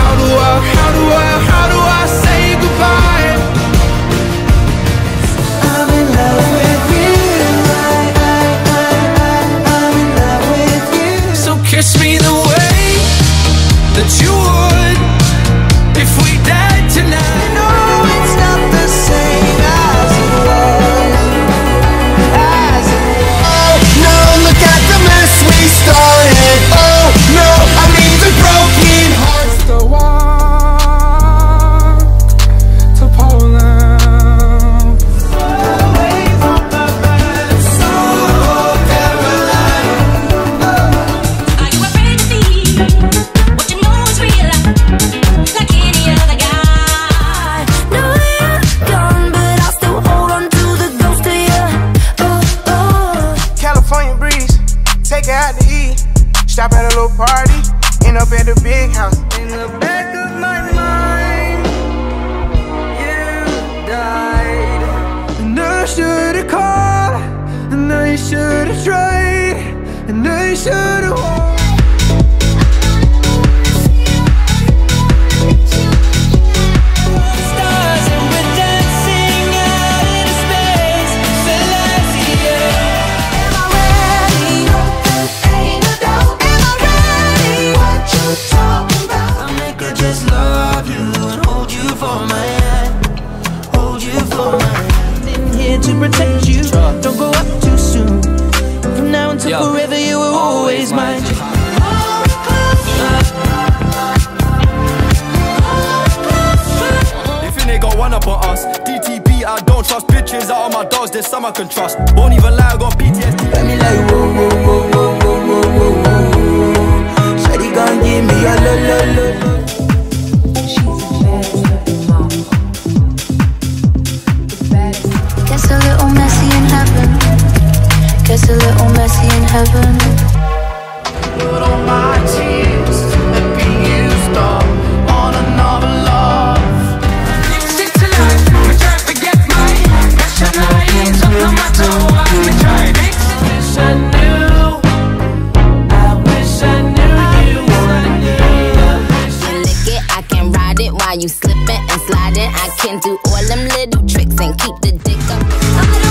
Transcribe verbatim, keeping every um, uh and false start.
How do I, how do I, how do I say goodbye? I'm in love with you. I, I, I, I, I'm in love with you. So kiss me the way that you would if we died tonight. You know it's not the same as it was, as it was. Oh no, look at the mess we started. Oh no, I mean the broken hearts. The walk to Poland, away from the bed, so Caroline. Are you afraid to see what you know is real, like any other guy? No, you're gone, but I'll still hold on to the ghost of you. Oh, oh. California breeze, take her out to eat. Stop at a little party, end up at the big house. In the back of my mind, you died. And I should've called, and I should've tried, and I should've walked. Stars and we're dancing out in space, Celestia. Am I ready? Ain't no doubt. Am I ready? What you talking about? I make her just love you and hold you for my hand, hold you for my hand. In here to protect you. Don't go up too soon. From now until Yo. forever, you were always mine. They think they got one up on us. D T B, I don't trust bitches. Out of my dogs, there's some I can trust. Won't even lie, I got P T S D. Let me like whoa, whoa, whoa, whoa, whoa, whoa, whoa, whoa. Shawty gon' give me a lo, lo, lo, lo. Gets a little messy in heaven. Gets a little messy in heaven. Put all my tears and be used up on another love. Stick to life, I try to forget my passion lines up no matter what we try. Wish I knew, I wish I knew you were near. You lick it, I can ride it while you slipping and sliding. I can do all them little tricks and keep the dick up. I don't